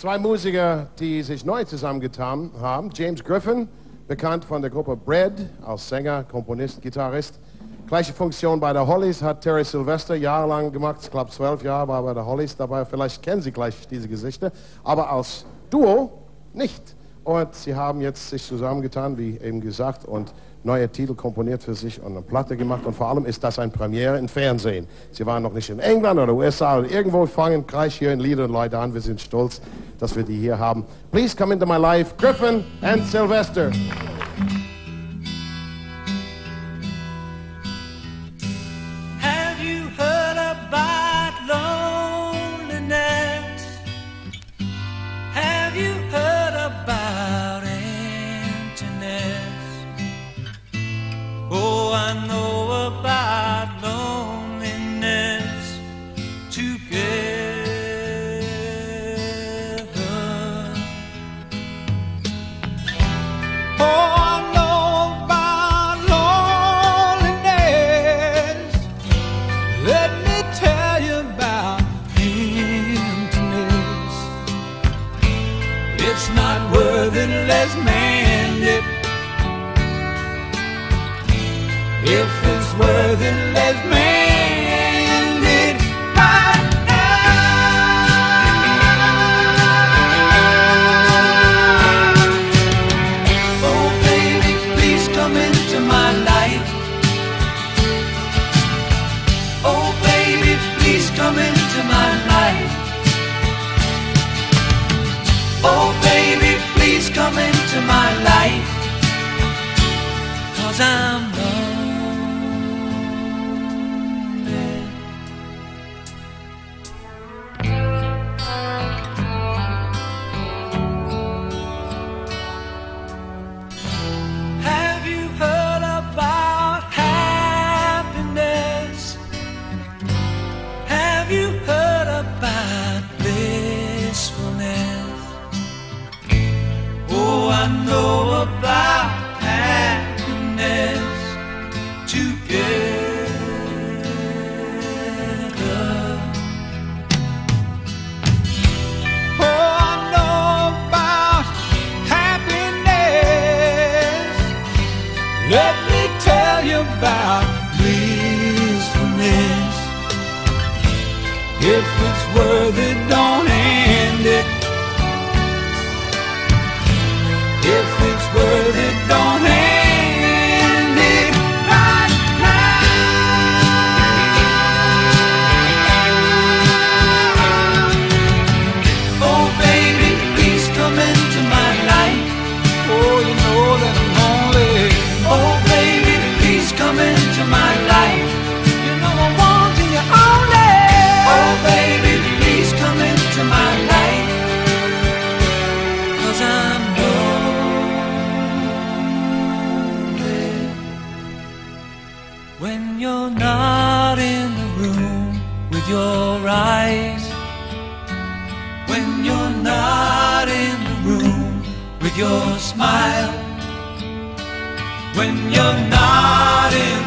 Zwei Musiker, die sich neu zusammengetan haben. James Griffin, bekannt von der Gruppe Bread, als Sänger, Komponist, Gitarrist. Gleiche Funktion bei der Hollies hat Terry Sylvester jahrelang gemacht. Ich glaube 12 Jahre war bei der Hollies dabei. Vielleicht kennen Sie gleich diese Gesichter. Aber als Duo nicht. Und sie haben jetzt sich zusammengetan, wie eben gesagt, und neue Titel komponiert für sich und eine Platte gemacht. Und vor allem ist das ein Premiere im Fernsehen. Sie waren noch nicht in England oder USA oder irgendwo, fangen gleich hier in Lieder und Leute an. Wir sind stolz, dass wir die hier haben. Please come into my life, Griffin and Sylvester. Have you heard about loneliness? Have you heard about emptiness? Oh, I know about loneliness together. Oh, I know about loneliness. Let me tell you about emptiness. It's not worth it, let's mend it. If it's worth it, let's mend it right now. Oh, baby, please come into my life. Oh, baby, please come into my life. Oh, baby, please come into my life. 'Cause I'm I know about happiness together. Oh, I know about happiness. Let me tell you about blissfulness. If it's worth it, don't end it. If it's worth it, don't end it right now. Oh, baby, please come into my life. Oh, you know that I'm lonely. Oh, baby, please come into my life. You know I want you, you're only. Oh, baby, please come into my life. 'Cause I'm when you're not in the room with your eyes, when you're not in the room with your smile, when you're not in